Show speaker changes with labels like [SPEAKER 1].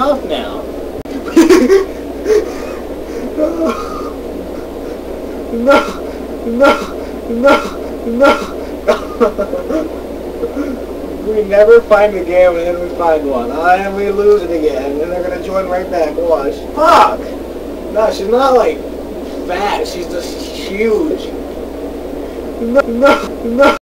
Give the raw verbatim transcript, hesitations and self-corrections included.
[SPEAKER 1] enough now.
[SPEAKER 2] No, no, no, no. We never find a game and then we find one. Uh, and we lose it again. And then they're gonna join right back. Watch. Fuck! No, she's not like fat. She's just huge. No, no, no.